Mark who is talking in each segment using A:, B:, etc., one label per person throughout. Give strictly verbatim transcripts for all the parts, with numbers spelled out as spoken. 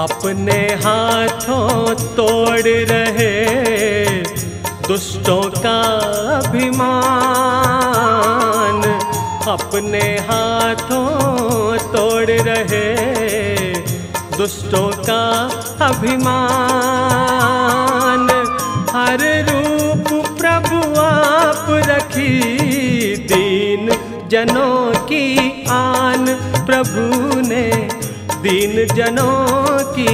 A: अपने हाथों तोड़ रहे दुष्टों का अभिमान, अपने हाथों तोड़ रहे दुष्टों का अभिमान। हर रूप प्रभु आप रखी, दीन जनों की आन प्रभु ने, दीन जनों की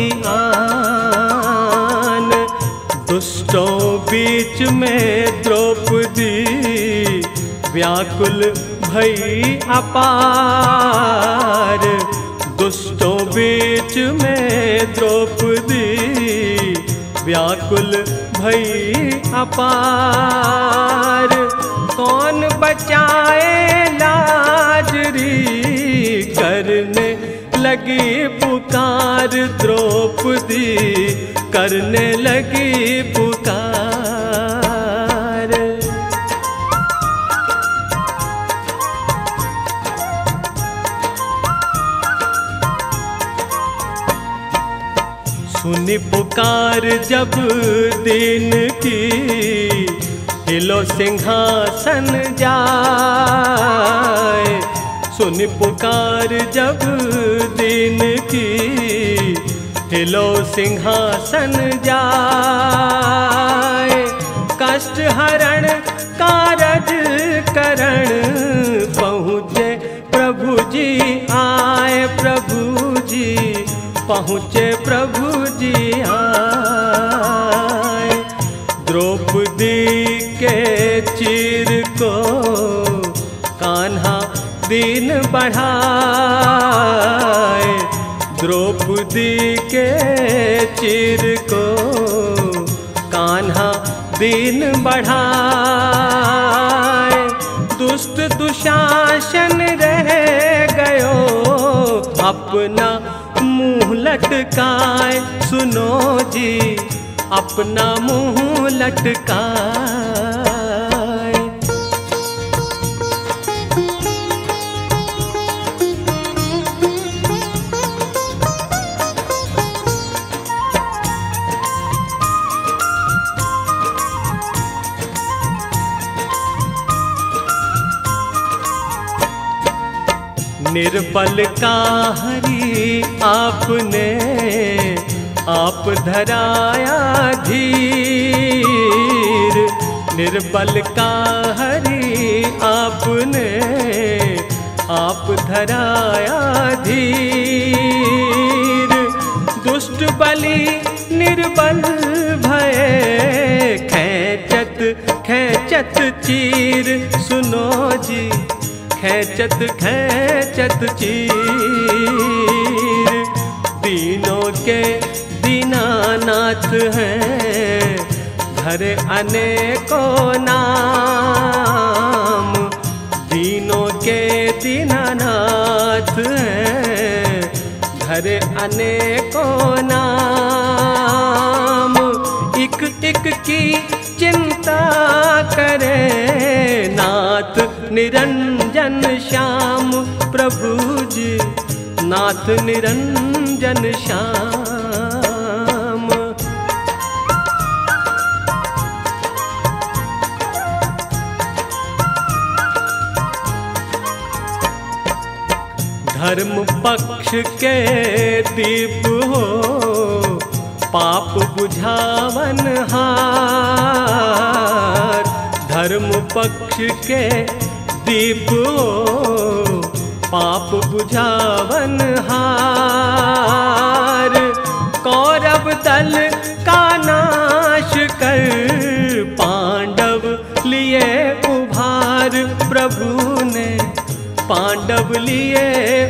A: आन। दुष्टों बीच में द्रौपदी व्याकुल भई अपार, दुष्टों बीच में द्रौपदी व्याकुल भई अपार। कौन बचाए लाजरी, करने लगी पुकार द्रौपदी, करने लगी पुकार। सुनी पुकार जब दीन की, हिलो सिंहासन जाए। सुनी पुकार जब दीन की, हिलो सिंहासन जाए। कष्ट हरण कारज करण पहुँचे प्रभु जी आए, प्रभु जी पहुँचे प्रभु जी आए। द्रौपदी के चीर को कान्हा दीन बढ़ाए, द्रौपदी के चीर को कान्हा दीन बढ़ाए। दुष्ट दुशासन रह गयो अपना मुँह लटकाए, सुनो जी अपना मुँह लटकाए। निर्बल का हरि आपने आप धराया धीर, निर्बल का हरि आपने आप धराया धीर। दुष्ट बलि निर्बल भये खैचत खैचत चीर, सुनो जी खैचत खैचत चीर। दीनों के दीनानाथ हैं धरे अनेकों नाम, दीनों के दीनानाथ हैं धरे अनेकों नाम। एक एक की चिंता करे नाथ निरंजन श्याम, प्रभु जी नाथ निरंजन श्याम। धर्म पक्ष के दीप हो पाप बुझावन हार, धर्म पक्ष के दीप हो पाप बुझावन हार। कौरव दल का नाश कर पांडव लिए उभार, प्रभु ने पांडव लिए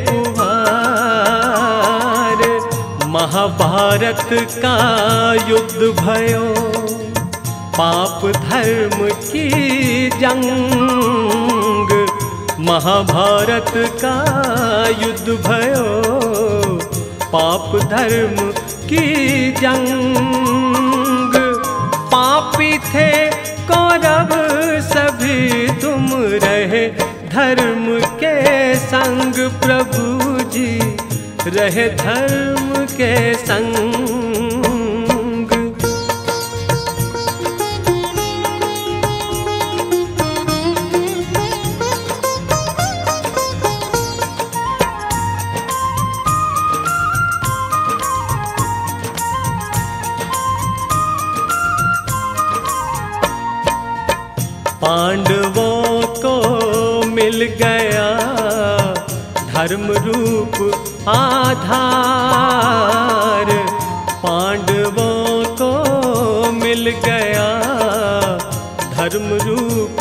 A: उभार। महाभारत का युद्ध भयो पाप धर्म की जंग, महाभारत का युद्ध भयो पाप धर्म की जंग। पापी थे कौरव सभी तुम रहे धर्म के संग, प्रभु जी रहे धर्म के संग। पांडवों को मिल गया धर्म रूप आधार, पांडवों को मिल गया धर्म रूप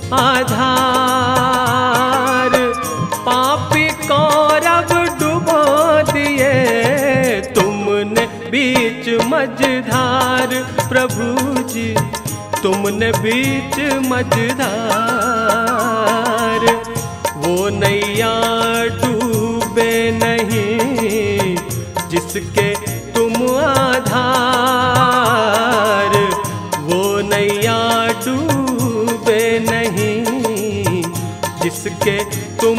A: आधार। पापी कौरव डुबो दिए तुमने बीच मझधार, प्रभु जी तुमने बीच मझधार। वो नैया डूबे नहीं जिसके तुम आधार, वो नैया डूबे नहीं जिसके तुम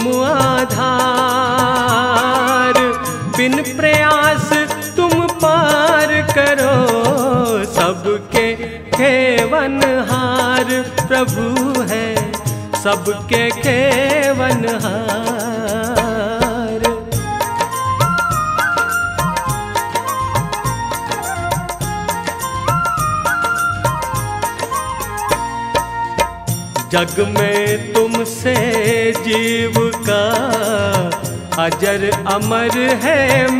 A: आधार। बिन प्रयास तुम पार करो सबके खेवनहार, प्रभु है सबके खेवनहार। जग में तुमसे जीव का अजर अमर है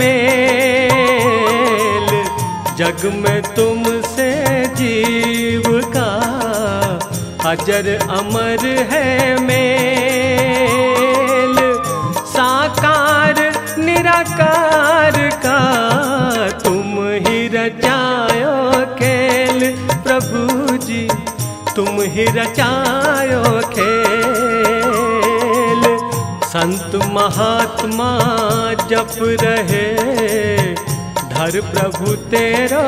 A: मेल, जग में तुमसे जीव का अजर अमर है मेल। साकार निराकार का तुम ही रचायो खेल, प्रभु जी तुम ही रचायो खेल। संत महात्मा जप रहे धर प्रभु तेरो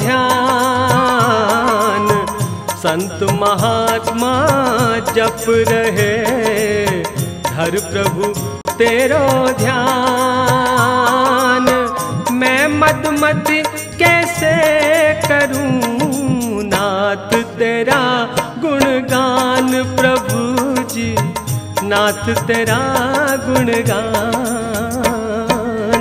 A: ध्यान, संत महात्मा जप रहे धर प्रभु तेरो ध्यान। मैं मदमति कैसे करूं नाथ तेरा गुणगान, प्रभु जी नाथ तेरा गुणगान।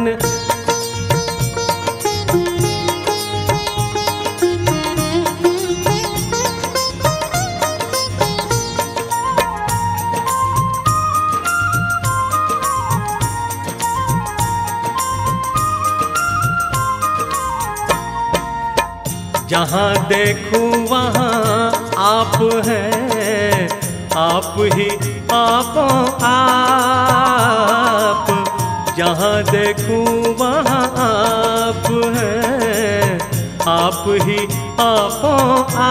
A: जहाँ देखूं वहाँ आप हैं, आप ही आपों आप। जहाँ देखूं वहाँ आप हैं, आप ही आपों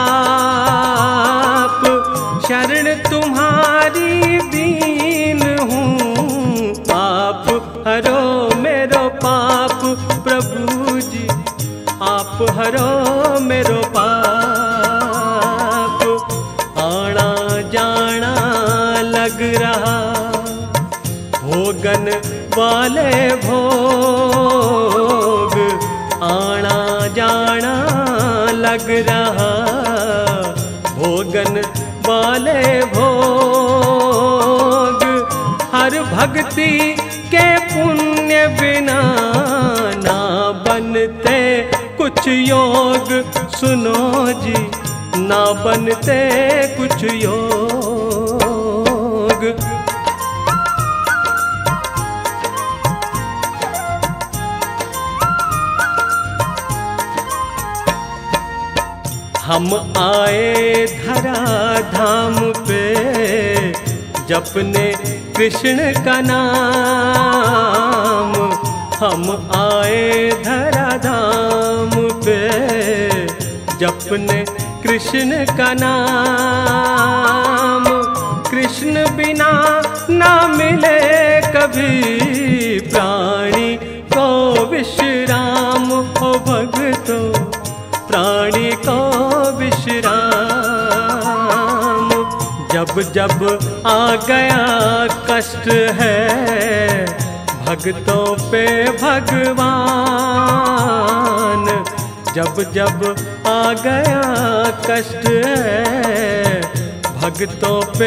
A: आप। शरण तुम्हारी दीन हूँ, आप हरो मेरो पाप, प्रभु जी आप हरो मेरो पाप। आना जाना लग रहा भोगन वाले भोग, आना जाना लग रहा भोगन वाले भोग। हर भक्ति के पुण्य बिना ना बनते कुछ योग, सुनो जी ना बनते कुछ योग। हम आए धरा धाम पे जपने कृष्ण का नाम, हम आए धरा धाम पे जपने कृष्ण का नाम। कृष्ण बिना ना मिले कभी प्राणी को विश्राम, हो भक्तो प्राणी को विश्राम। जब जब आ गया कष्ट है भक्तों पे भगवान। जब जब आ गया कष्ट है भक्तों पे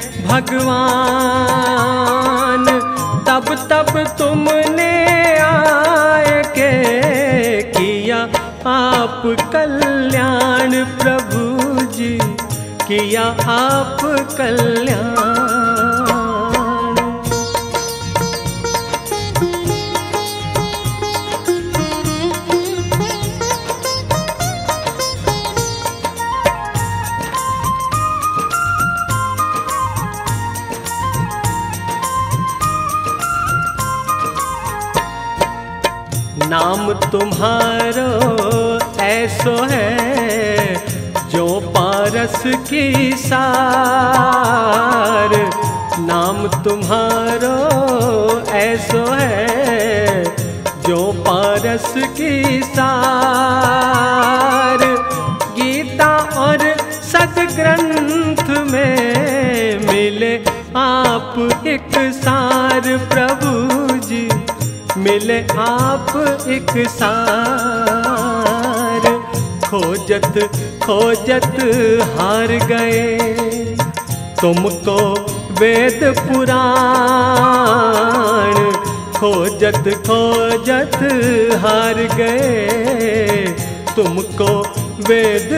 A: भगवान, तब तब तुमने आए के किया आप कल्याण प्रभु जी, किया आप कल्याण। नाम तुम्हारो ऐसो है जो पारस की सार। नाम तुम्हारो ऐसो है जो पारस की सार। गीता और सदग्रंथ में मिले आप एक सार प्रभु जी, मिले आप एक सार। खोजत खोजत हार गए तुमको वेद पुराण, खोजत खोजत हार गए तुमको वेद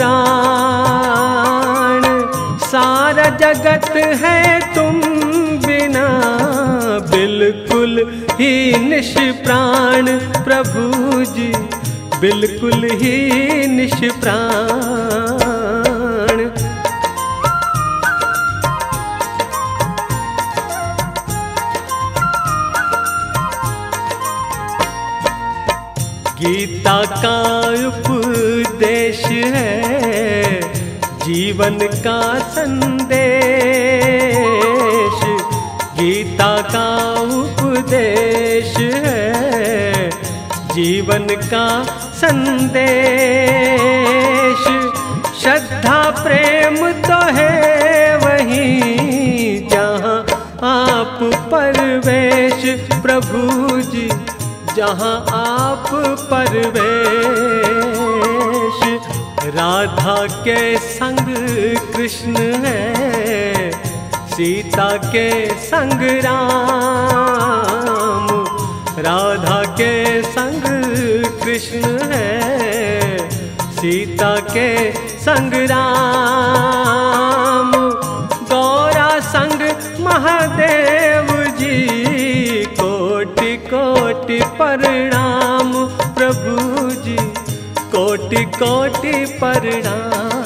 A: पुराण। सारा जगत है तुम बिना बिल्कुल ही निष्प्राण प्रभु जी, बिल्कुल ही निष्प्राण। गीता का उपदेश है जीवन का संदेश। गीता का उपदेश है जीवन का संदेश। श्रद्धा प्रेम तो है वहीं जहाँ आप परवेश प्रभु जी, जहाँ आप परवेश। राधा के संग कृष्ण है, सीता के संग राम। राधा के संग कृष्ण है, सीता के संग राम। गौरा संग महादेव जी, कोटि कोटि प्रणाम प्रभु जी, कोटि कोटि प्रणाम।